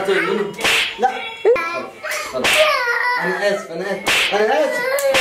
طلعت منه. لا خلاص انا اسف انا اسف.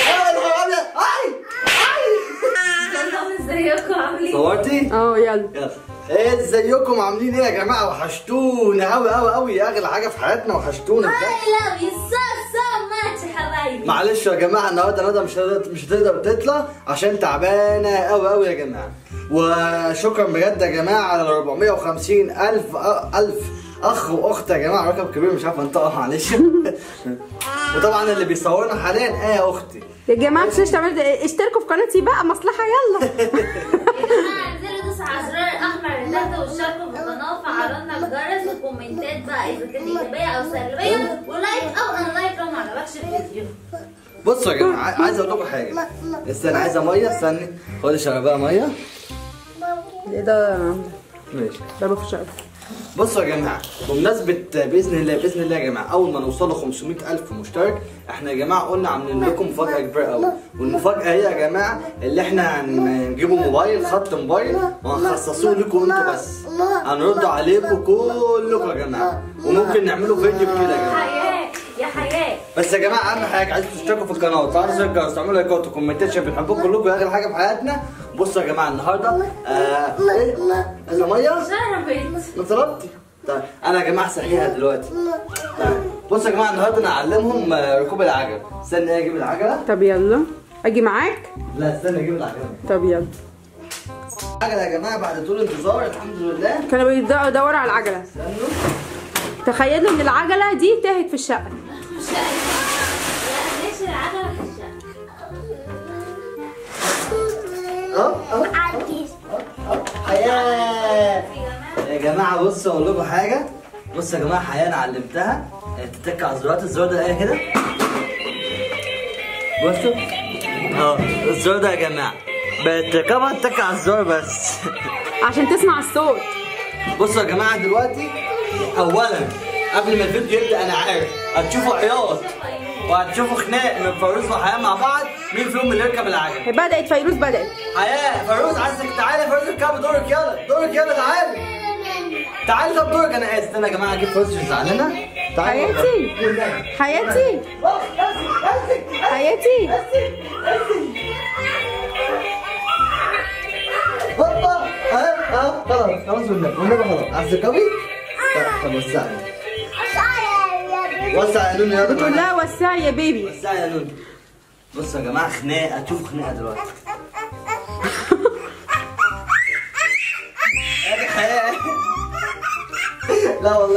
ازيكم عاملين؟ صورتي؟ يلا. ايه ازيكم عاملين ايه يا جماعه؟ وحشتونا قوي اغلى حاجه في حياتنا، وحشتونا بجد. I love you so much يا حبايبي. معلش يا جماعه النهارده ندى مش هتقدر تطلع عشان تعبانه قوي يا جماعه. وشكرا بجد يا جماعه على 450,000 اخ واخت يا جماعه، رقم كبير مش عارف انطقها معلش. وطبعا اللي بيصورنا حاليا يا اختي. يا جماعه مش تعملوا اشتركوا في قناتي بقى مصلحه يلا. يا جماعه انزلوا دوسوا على الزرار الاحمر اللي تحت واشتركوا في القناه وفعلوا لنا الجرس وكومنتات بقى اذا كانت ايجابيه او سلبيه ولايك او ان لايك لو ما عجبكش الفيديو. بصوا يا جماعه عايز اقول لكم حاجه. استنى عايزه ميه، استني خدي شربها ميه. ايه ده؟ ماشي ضربه في الشقه. بصوا يا جماعه بمناسبه باذن الله يا جماعه اول ما نوصلوا 500,000 مشترك احنا يا جماعه قلنا عاملين لكم مفاجاه كبيره قوي. والمفاجاه هي يا جماعه اللي احنا هنجيبوا موبايل، خط موبايل، وهنخصصوه لكم انتوا بس. هنرد عليكم كلكم يا جماعه، وممكن نعملوا فيديو كده يا جماعه. يا حياة بس يا جماعه اهم حاجه عايزكم تشتركوا في القناه وتفعلوا زر الجرس وتعملوا لايكات وكومنتات عشان بنحبكم كلكم، اغلى حاجه في حياتنا. بصوا يا جماعه النهارده ايه؟ عايزه ميه؟ شربت. ما طلبتي؟ طيب انا يا جماعه صحيها دلوقتي. طيب بصوا يا جماعه النهارده انا هعلمهم ركوب العجل. استنى اجيب العجله. طب يلا اجي معاك؟ لا استنى اجيب العجله. طب يلا. العجله يا جماعه بعد طول انتظار الحمد لله. كانوا بيدوروا على العجله. استنوا. تخيلوا ان العجله دي تاهت في الشقه. ليش العجله في الشقه؟ حياه يا جماعه. بصوا اقول لكم حاجه. بصوا يا جماعه حياه انا علمتها تتك على الزرار. الزرار ده ايه كده؟ بصوا الزرار ده يا جماعه بتركبها تتك على الزرار بس عشان تسمع الصوت. بصوا يا جماعه دلوقتي اولا قبل ما الفيديو يبدا انا عارف هتشوفوا عياط وهتشوفوا خناق من فيروز وحياه مع بعض. مين فيهم اللي يركب العجله؟ بدات فيروز بدات. حياه فيروز عايزك تعالي. فيروز اركبي دورك يلا تعالي طب دورك. انا اسف استنى يا جماعه اجيب فيروز مش زعلانه. حياتي هوبا خلاص والنبي خلاص. عايز تركبي؟ طب وسع يا نوني يلا. بتقول لها وسعي يا بيبي. وسعي يا نوني. بصوا يا جماعه خناقه. هتشوفوا خناقه دلوقتي. ادي حياه. لا والله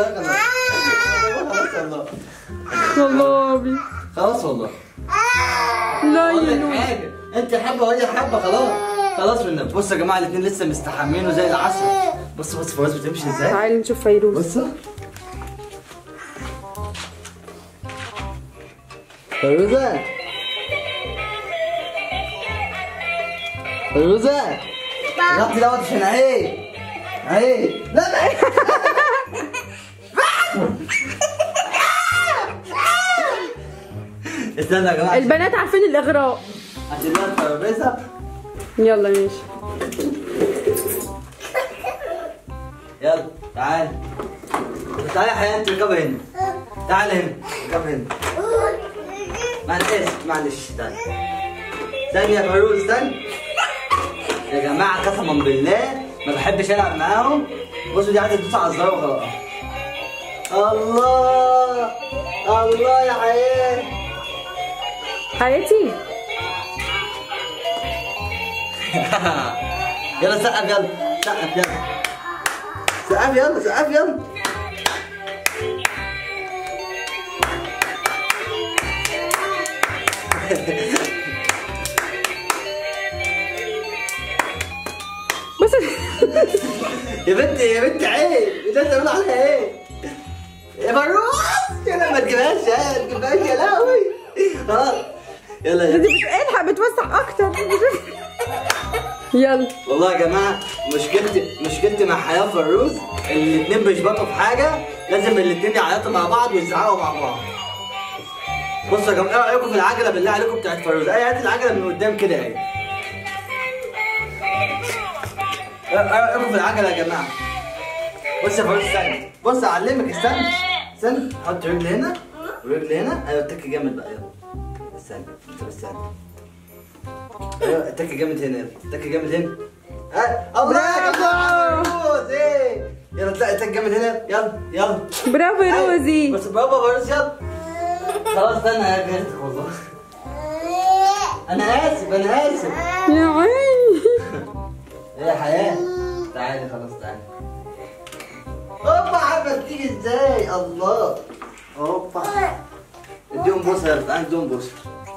خلاص والله. لا يا نوني. انت حبه وهي حبه خلاص والنبي. بصوا يا جماعه الاثنين لسه مستحمين وزي العسل. بصوا فيروز بتمشي ازاي. تعالي نشوف فيروز. بصوا فيروزة رحتي دوت عشان ايه لا استنى يا جماعه البنات عارفين الاغراء. عشان نلعب ترابيزه. يلا ماشي. يلا تعالي يا حياة انت ركبي هنا. تعالي هنا ركبي هنا. معلش استني يا فيروز استني يا جماعه. قسما بالله ما بحبش العب معاهم. بصوا دي عايزه تدوس على الزرار وخلاص. الله يا حياتي. يلا سقف يلا. بص يا بنت عيب. انت بتقول عليها ايه يا فيروز؟ يلا ما تجيبهاش يا لهوي. خلاص يلا دي الحق بتوسع اكتر. يلا والله يا جماعه مشكلتي مع حياه وفيروز الاثنين بيشبطوا في حاجه. لازم الاثنين يعيطوا مع بعض ويزعقوا مع بعض. بصوا يا جماعه ايه رايكم في العجله بالله عليكم بتاعت فيروز؟ هات العجله من قدام كده اهي. ايه رايكم في العجله يا جماعه؟ بص يا فيروز استنى. بص اعلمك استنى. استنى حط رجل هنا ورجل هنا. ايوه اتك جامد بقى يلا. استنى انت استنى. ايوه اتك جامد هنا يلا. اتك جامد هنا. الله يا جماعه فيروز ايه. يلا اتك جامد هنا يلا يلا. برافو يا روزي. بس برافو فيروز يلا. خلاص استنى يا بنت والله. انا اسف انا اسف. يا عيني. ايه يا حياه تعالي خلاص تعالي. اوبا عارفه تيجي ازاي. الله اوبا. اديهم بوسه يلا تعالى اديهم بوسه.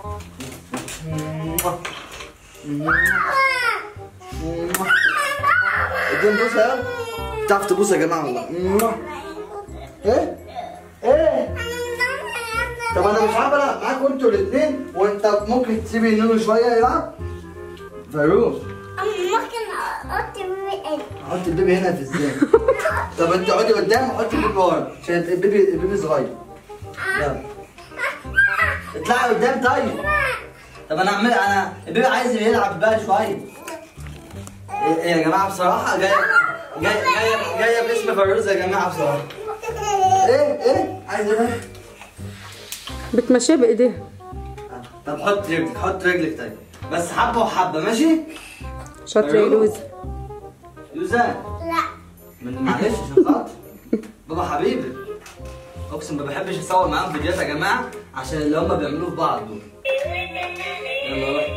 اديهم بوسه يلا. تعرف تبوس يا جماعه والله. ايه ايه. طب انا مش عارف العب معاكم انتوا الاثنين وانت ممكن تسيبي النونو شويه يلعب. فيروز ممكن احط البيبي. حط البيبي هنا في ازاي؟ طب انت اقعدي قدام وحطي البيبي ورا عشان البيبي صغير. يلا اطلعي قدام طيب. طب انا البيبي عايز يلعب بقى شويه. ايه يا جماعه بصراحه جايه باسم فيروز يا جماعه بصراحه. ايه عايزه ايه؟ بتمشيها بايديها. طب حط رجلك طيب بس حبه وحبه ماشي؟ شاطره يا روزي. يوزان لا معلش عشان خاطر بابا حبيبي. اقسم ما بحبش اصور معاهم فيديوهات يا جماعه عشان اللي هم بيعملوه في بعض دول. يلا روح.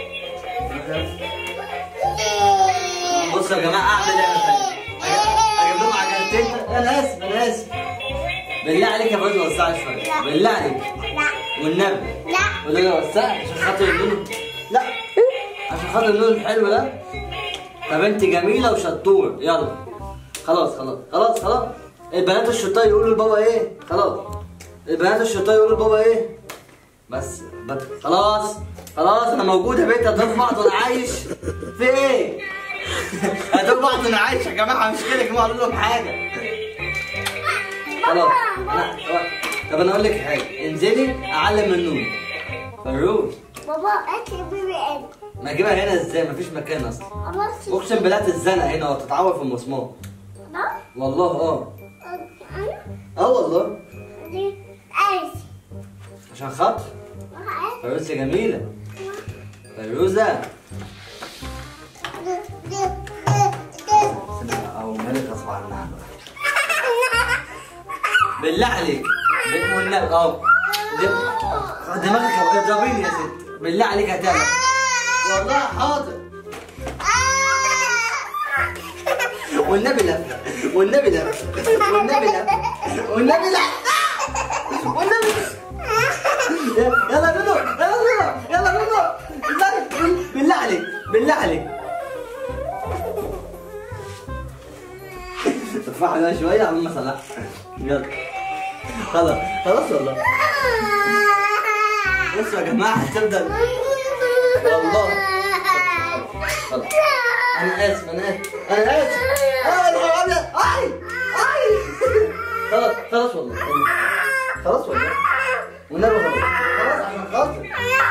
بصوا يا جماعه اعمل ايه انا تاني؟ اجيب لهم عجلتين. انا اسف بالله عليك يا فوزي وسعي شويه بالله عليك. والنبي لا قول لي وسعي عشان خاطر اللون. لا عشان خاطر اللون الحلو ده. طب انت جميله وشطوره يلا. خلاص البنات الشطار يقولوا لبابا ايه؟ خلاص البنات الشطار يقولوا لبابا ايه؟ بس خلاص انا موجود يا بنت. هتضربوا بعض وانا عايش في ايه؟ هتضربوا بعض وانا عايش يا جماعه مش كده يا جماعه اقول لهم حاجه. خلاص طب انا اقول لك حاجه انزلي اعلم النون. فيروز بابا هات البيبي. ما اجيبها هنا ازاي؟ مفيش مكان اصلا. خلاص اقسم بالله تتزنق هنا وتتعور في المسمار. والله والله عشان خاطر فيروز جميله. فيروزه او مالك غصب عنها بالله عليك والنبي دماغك اضربيني يا ست بالله عليك هتعمل. والله حاضر. والنبي لا يلا نونو بالله عليك ارفعها بقى شويه قبل ما اصلحها. يلا خلاص والله. بصوا يا جماعه هتبدا والله. خلاص انا اسف خلاص والله والنبي خلاص عشان خاطر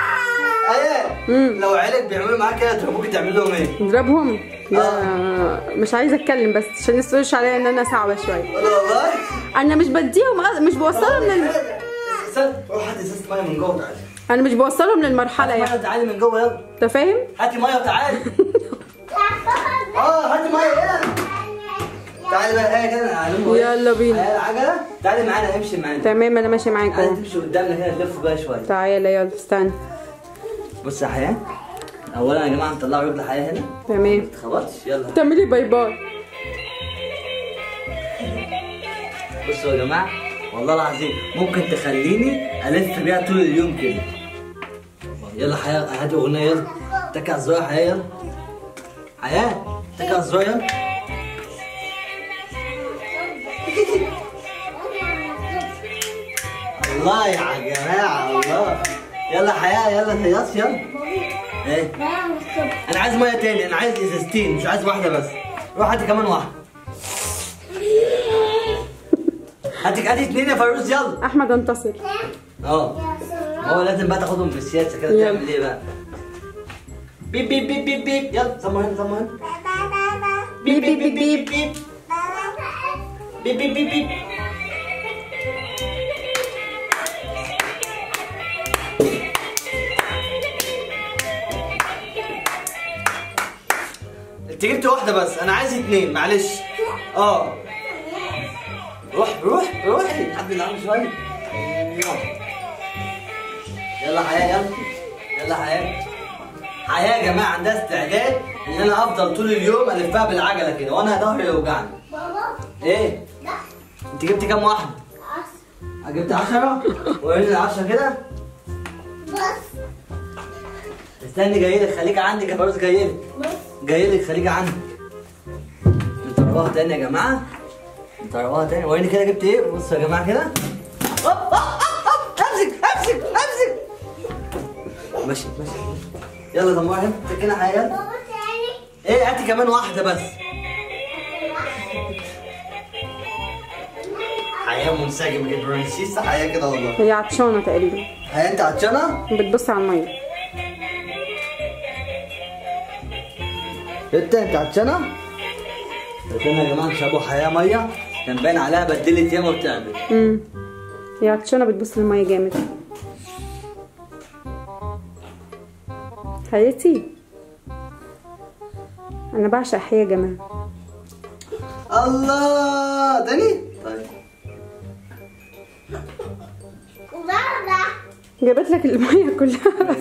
لو عيالك بيعملوا معاك كده انت ممكن تعمل لهم ايه؟ نضربهم؟ لا مش عايزه اتكلم بس عشان يسويش عليا ان انا صعبه شويه. والله انا مش بديهم مش بوصلهم روح هات ازازه ميه من جوه تعالى. انا مش بوصلهم للمرحله يعني. تعالي من جوه يلا. انت فاهم؟ هاتي ميه وتعالي. هاتي ميه يلا. تعالي بقى هي كده يلا بينا. العجله تعالي معانا امشي معانا. تمام انا ماشيه معاك اهو. تمشي قدامنا كده نلف بقى شويه. تعالى يلا استنى. بص يا حياه اولا يا جماعه نطلع رجل حياه هنا. تمام ما تخبطش يلا. تعملي باي. بصوا يا جماعه والله العظيم ممكن تخليني الف بيها طول اليوم كده. يلا حياه هاتي اغنيه يلا. اتكي على الزراير حياه يلا. حياه اتكي على الزراير يلا. الله يا جماعه الله. يلا حياه يلا هيص يلا. ايه انا عايز ميه تاني. انا عايز ازازتين مش عايز واحده بس. روح هاتي كمان واحده. هاتي 2 يا فيروز يلا. احمد انتصر. هو لازم بقى تاخدهم بالسياسه كده. تعمل ايه بقى؟ بيب بيب بيب بيب بيب يلا سموا هنا بيب بيب بيب بيب بيب بيب بيب بيب بيب انت جبت واحده بس، انا عايز اتنين معلش. روحي حبي نلعب شويه. يلا حياه يلا حياه يا جماعه عندها استعداد ان انا افضل طول اليوم الفها بالعجله كده وانا ظهري يوجعني. بابا ايه؟ لا انت جبت كام واحده؟ 10 جبت 10؟ وريني ال 10 كده. بس استني جايلك، خليكي عندك يا فاروز، جايلك خليكي عندك. نطرقوها تاني يا جماعه، نطرقوها تاني. وريني كده جبت ايه. بصوا يا جماعه كده. امسك ماشي. يلا دمار هنا تكينا حاجه. بابا تاني ايه هاتي كمان واحده بس. حياه منسجمه جدا، برنسيسه حياه كده والله. هي عطشانه تقريبا. حياه انت عطشانه؟ بتبص على الميه. انت عطشانه؟ عطشانه يا جماعه. مش ابو حياه ميه كان باين عليها بدلت ياما وبتعمل. هي عطشانه بتبص للميه جامد. حياتي انا بعشق حياه يا جماعه. الله تاني. طيب بابا جابت لك الميه كلها.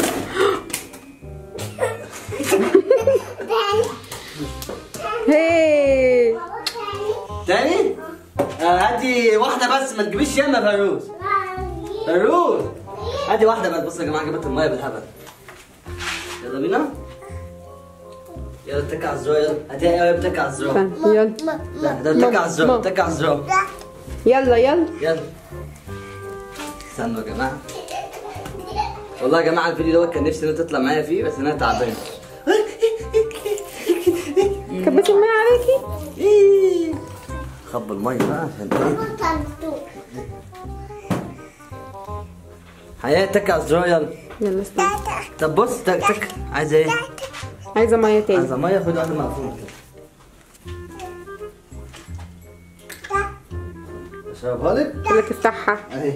هي بابا تاني. هاتي واحده بس، ما تجيبيش ياما فاروز. فاروز هاتي واحده بس. بصوا يا جماعه جابت الميه بالهبل. يلا بينا. يلا اتكي على الزرار. يلا هاتي يا اتكي على الزرار. يلا ده اتكي على الزرار، اتكي على الزرار. يلا استنوا يا جماعه. والله يا جماعه الفيديو دوت كان نفسي ان انت تطلع معايا فيه، بس انا تعبان. كبت الميه عليكي. خب الميه بقى عشان ايه. حياه اتكي على الزرار. يلا استنى. طب بص تك عايزه ايه؟ عايزه ميه تاني. عايزه ميه. خدي واحده مقفوله كده. اشربها لك. بقول لك افتحها. اهي.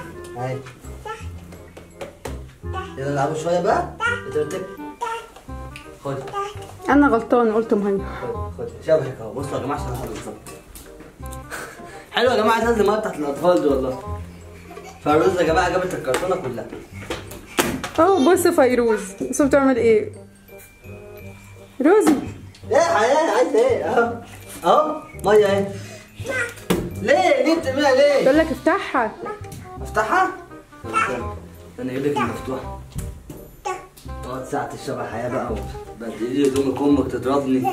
يلا نلعبوا شويه بقى. تك. خدي انا غلطانه قلت ميه. خدي شبهك اهو. بصوا يا جماعه عشان احنا بالظبط. حلوه يا جماعه ازازه الميه بتاعت الاطفال دي والله. فيروز يا جماعه جابت الكرتونه كلها. بص فيروز بص بتعمل ايه. روزي ايه حياه عايزه ايه؟ اهو ميه اهي. ليه بتعملها ليه؟ بقول لك افتحها. افتحها؟ انا اجيب لك المفتوحه. تقعد ساعة الشبع حياه بقى وبدلي هدومك امك تضربني.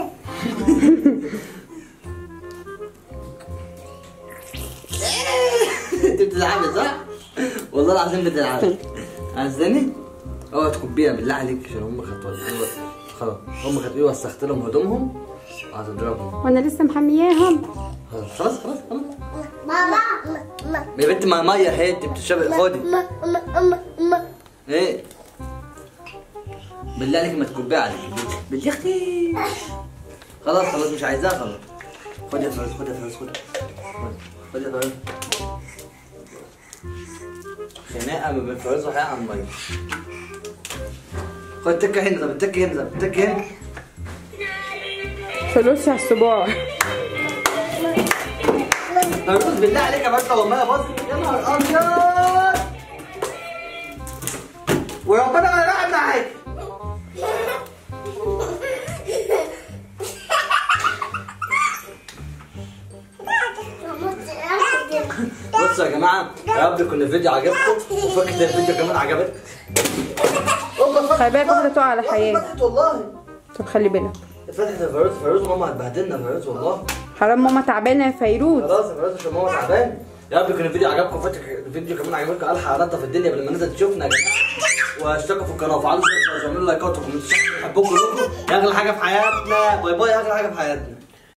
انت بتلعبي صح؟ والله العظيم بتلعبي. عايزاني؟ اوعى تكبيها بالله عليك عشان امك هتوديني. خلاص امك هتقولي وسخت لهم هدومهم وهتضربهم. وانا لسه محمياهم. خلاص بابا يا بنت ما ميه اهي. انت بتشربي. خدي. ايه؟ بالله عليك ما تكبيها عليك. بالله اختي. خلاص مش عايزاها خلاص. خدي يا فارس خدي يا فارس. خناقه ما بين فارس وحياه عن الميه. خد تكه هنا. طب تكه هنا. فلوسي على الصباع. فارس بالله عليك يا باشا والله باظ. يا نهار ابيض. وربنا ما يرحم معاك. بصوا يا جماعه يا رب يكون الفيديو عجبكم وفكره الفيديو كمان عجبتكم. خلي بالك واحده تقع على حياه. فتحت والله. طب خلي بالك. فتحت يا فيروز ماما هتبهدلنا يا فيروز والله. حرام ماما تعبانه يا فيروز. خلاص يا فيروز عشان ماما تعبانه. يا رب يكون الفيديو عجبكم وفكره الفيديو كمان عجبتكم. الحق انضف الدنيا قبل ما الناس تشوفنا يا جماعه. واشتركوا في القناه وفعلوا الجرس وعملوا لايكات وكومنتات. بحبكم كلكم. يا اغلى حاجه في حياتنا. باي باي. اغلى حاجه في حياتنا.